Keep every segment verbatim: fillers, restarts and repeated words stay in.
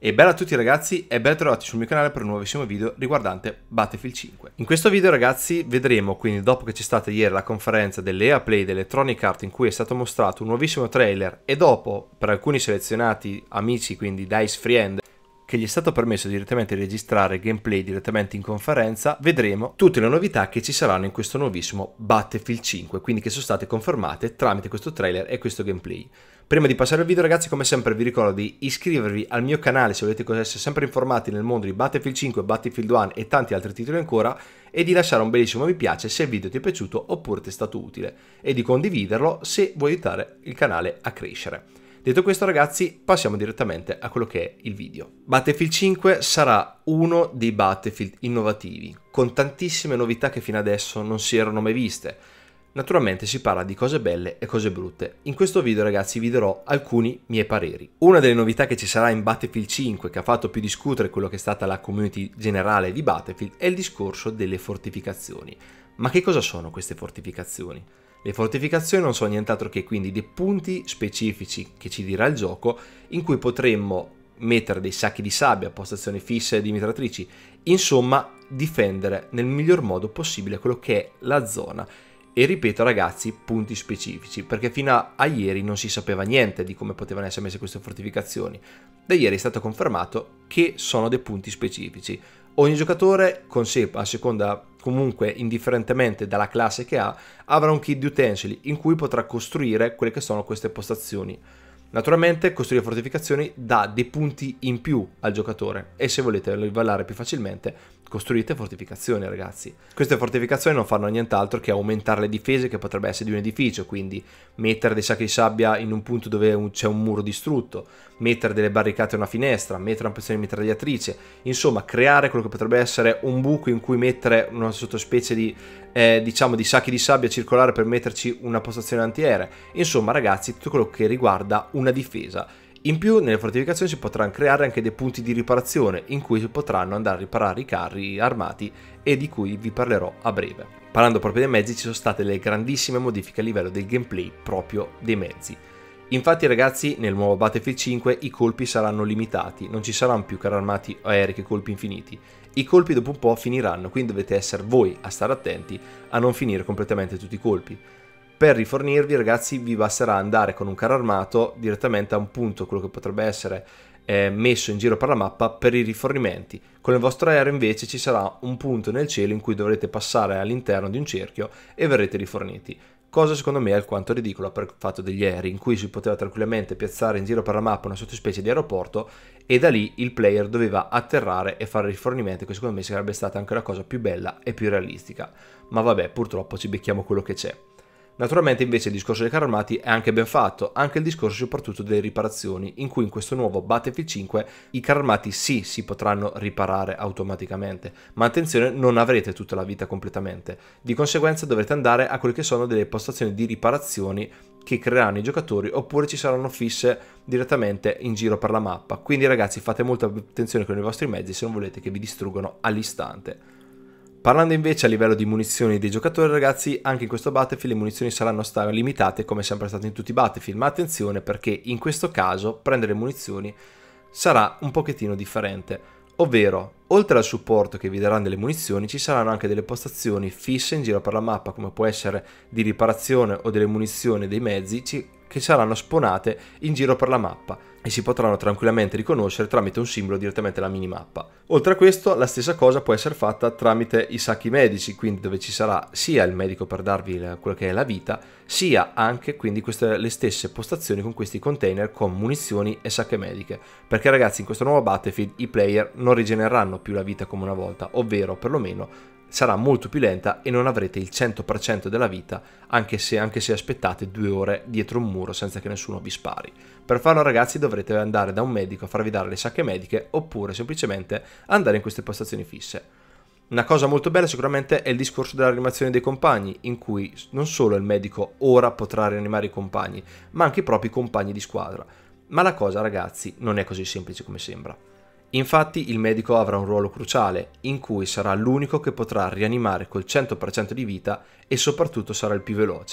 E bella a tutti ragazzi e ben trovati sul mio canale per un nuovissimo video riguardante Battlefield cinque. In questo video ragazzi vedremo, quindi dopo che c'è stata ieri la conferenza dell'E A Play dell'Electronic Arts in cui è stato mostrato un nuovissimo trailer e dopo per alcuni selezionati amici, quindi Dice Friend, che gli è stato permesso direttamente di registrare gameplay direttamente in conferenza, vedremo tutte le novità che ci saranno in questo nuovissimo Battlefield cinque, quindi che sono state confermate tramite questo trailer e questo gameplay. Prima di passare al video ragazzi, come sempre vi ricordo di iscrivervi al mio canale se volete essere sempre informati nel mondo di Battlefield cinque, Battlefield uno e tanti altri titoli ancora, e di lasciare un bellissimo mi piace se il video ti è piaciuto oppure ti è stato utile, e di condividerlo se vuoi aiutare il canale a crescere. Detto questo ragazzi, passiamo direttamente a quello che è il video. Battlefield cinque sarà uno dei Battlefield innovativi, con tantissime novità che fino adesso non si erano mai viste. Naturalmente si parla di cose belle e cose brutte. In questo video ragazzi vi darò alcuni miei pareri. Una delle novità che ci sarà in Battlefield cinque, che ha fatto più discutere quello che è stata la community generale di Battlefield, è il discorso delle fortificazioni. Ma che cosa sono queste fortificazioni? Le fortificazioni non sono nient'altro che quindi dei punti specifici che ci dirà il gioco in cui potremmo mettere dei sacchi di sabbia, postazioni fisse di mitragliatrici, insomma difendere nel miglior modo possibile quello che è la zona. E ripeto ragazzi, punti specifici, perché fino a, a ieri non si sapeva niente di come potevano essere messe queste fortificazioni. Da ieri è stato confermato che sono dei punti specifici. Ogni giocatore con sé, a seconda comunque indifferentemente dalla classe che ha, avrà un kit di utensili in cui potrà costruire quelle che sono queste postazioni. Naturalmente costruire fortificazioni dà dei punti in più al giocatore e se volete livellare più facilmente costruite fortificazioni ragazzi. Queste fortificazioni non fanno nient'altro che aumentare le difese che potrebbe essere di un edificio, quindi mettere dei sacchi di sabbia in un punto dove c'è un muro distrutto, mettere delle barricate a una finestra, mettere una posizione di mitragliatrice, insomma creare quello che potrebbe essere un buco in cui mettere una sottospecie di eh, diciamo di sacchi di sabbia circolare per metterci una postazione antiaerea. Insomma ragazzi, tutto quello che riguarda una difesa. In più nelle fortificazioni si potranno creare anche dei punti di riparazione in cui si potranno andare a riparare i carri armati e di cui vi parlerò a breve. Parlando proprio dei mezzi, ci sono state delle grandissime modifiche a livello del gameplay proprio dei mezzi. Infatti ragazzi nel nuovo Battlefield cinque i colpi saranno limitati, non ci saranno più carri armati o aerei che colpi infiniti. I colpi dopo un po' finiranno, quindi dovete essere voi a stare attenti a non finire completamente tutti i colpi. Per rifornirvi ragazzi vi basterà andare con un carro armato direttamente a un punto, quello che potrebbe essere eh, messo in giro per la mappa per i rifornimenti. Con il vostro aereo invece ci sarà un punto nel cielo in cui dovrete passare all'interno di un cerchio e verrete riforniti. Cosa secondo me è alquanto ridicola per il fatto degli aerei, in cui si poteva tranquillamente piazzare in giro per la mappa una sottospecie di aeroporto e da lì il player doveva atterrare e fare rifornimenti, che secondo me sarebbe stata anche la cosa più bella e più realistica. Ma vabbè, purtroppo ci becchiamo quello che c'è. Naturalmente invece il discorso dei carri armati è anche ben fatto, anche il discorso soprattutto delle riparazioni, in cui in questo nuovo Battlefield cinque i carri armati sì si potranno riparare automaticamente, ma attenzione, non avrete tutta la vita completamente, di conseguenza dovrete andare a quelle che sono delle postazioni di riparazioni che creeranno i giocatori oppure ci saranno fisse direttamente in giro per la mappa, quindi ragazzi fate molta attenzione con i vostri mezzi se non volete che vi distruggano all'istante. Parlando invece a livello di munizioni dei giocatori ragazzi, anche in questo Battlefield le munizioni saranno limitate come sempre state in tutti i Battlefield, ma attenzione perché in questo caso prendere munizioni sarà un pochettino differente, ovvero oltre al supporto che vi daranno delle munizioni ci saranno anche delle postazioni fisse in giro per la mappa come può essere di riparazione o delle munizioni dei mezzi che saranno spawnate in giro per la mappa e si potranno tranquillamente riconoscere tramite un simbolo direttamente alla minimappa. Oltre a questo la stessa cosa può essere fatta tramite i sacchi medici, quindi dove ci sarà sia il medico per darvi quello che è la vita, sia anche quindi queste le stesse postazioni con questi container con munizioni e sacche mediche, perché ragazzi in questo nuovo Battlefield i player non rigenereranno più la vita come una volta, ovvero perlomeno sarà molto più lenta e non avrete il cento per cento della vita anche se, anche se aspettate due ore dietro un muro senza che nessuno vi spari. Per farlo ragazzi dovrete andare da un medico a farvi dare le sacche mediche oppure semplicemente andare in queste postazioni fisse. Una cosa molto bella sicuramente è il discorso della rianimazione dei compagni, in cui non solo il medico ora potrà rianimare i compagni ma anche i propri compagni di squadra. Ma la cosa ragazzi non è così semplice come sembra. Infatti il medico avrà un ruolo cruciale, in cui sarà l'unico che potrà rianimare col cento per cento di vita e soprattutto sarà il più veloce.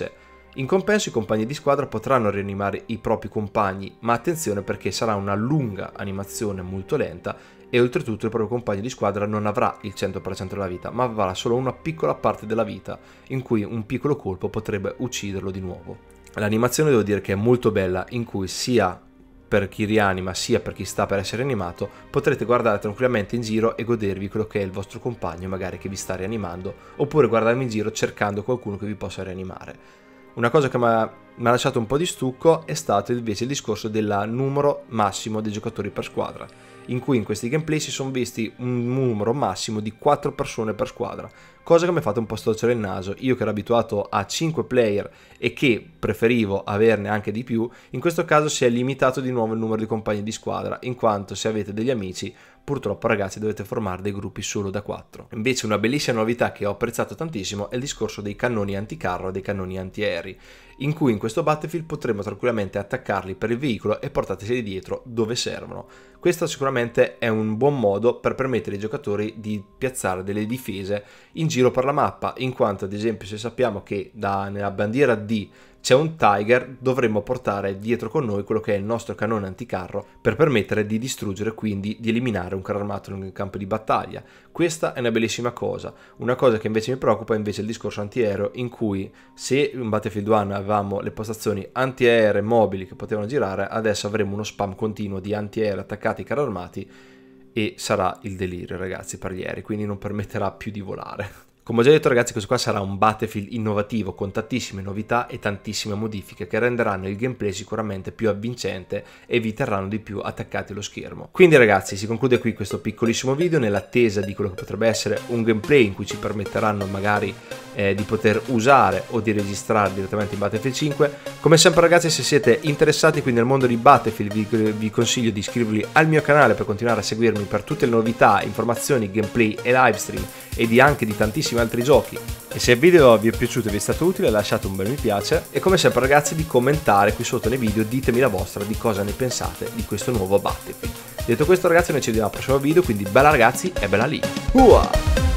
In compenso i compagni di squadra potranno rianimare i propri compagni, ma attenzione perché sarà una lunga animazione molto lenta e oltretutto il proprio compagno di squadra non avrà il cento per cento della vita, ma avrà solo una piccola parte della vita, in cui un piccolo colpo potrebbe ucciderlo di nuovo. L'animazione devo dire che è molto bella, in cui sia per chi rianima sia per chi sta per essere animato potrete guardare tranquillamente in giro e godervi quello che è il vostro compagno magari che vi sta rianimando, oppure guardarmi in giro cercando qualcuno che vi possa rianimare. Una cosa che mi ha lasciato un po' di stucco è stato invece il discorso del numero massimo dei giocatori per squadra, in cui in questi gameplay si sono visti un numero massimo di quattro persone per squadra, cosa che mi ha fatto un po' storcere il naso. Io che ero abituato a cinque player e che preferivo averne anche di più, in questo caso si è limitato di nuovo il numero di compagni di squadra, in quanto se avete degli amici purtroppo ragazzi dovete formare dei gruppi solo da quattro. Invece una bellissima novità che ho apprezzato tantissimo è il discorso dei cannoni anticarro e dei cannoni antiaerei, in cui in questo Battlefield potremo tranquillamente attaccarli per il veicolo e portateli dietro dove servono. Questo sicuramente è un buon modo per permettere ai giocatori di piazzare delle difese in giro per la mappa, in quanto ad esempio se sappiamo che da, nella bandiera D c'è un Tiger, dovremmo portare dietro con noi quello che è il nostro cannone anticarro per permettere di distruggere, quindi di eliminare un carro armato nel campo di battaglia. Questa è una bellissima cosa. Una cosa che invece mi preoccupa è invece il discorso antiaereo, in cui se in Battlefield uno avevamo le postazioni antiaeree mobili che potevano girare, adesso avremo uno spam continuo di antiaerei attaccati ai carri armati e sarà il delirio ragazzi per gli aerei, quindi non permetterà più di volare. Come ho già detto ragazzi, questo qua sarà un Battlefield innovativo con tantissime novità e tantissime modifiche che renderanno il gameplay sicuramente più avvincente e vi terranno di più attaccati allo schermo. Quindi ragazzi si conclude qui questo piccolissimo video nell'attesa di quello che potrebbe essere un gameplay in cui ci permetteranno magari eh, di poter usare o di registrare direttamente in Battlefield cinque. Come sempre ragazzi, se siete interessati qui nel mondo di Battlefield vi, vi consiglio di iscrivervi al mio canale per continuare a seguirmi per tutte le novità, informazioni, gameplay e livestream e di anche di tantissimi altri giochi. E se il video vi è piaciuto e vi è stato utile lasciate un bel mi piace e come sempre ragazzi di commentare qui sotto nei video, ditemi la vostra di cosa ne pensate di questo nuovo Battlefield. Detto questo ragazzi noi ci vediamo al prossimo video, quindi bella ragazzi e bella lì. Uah!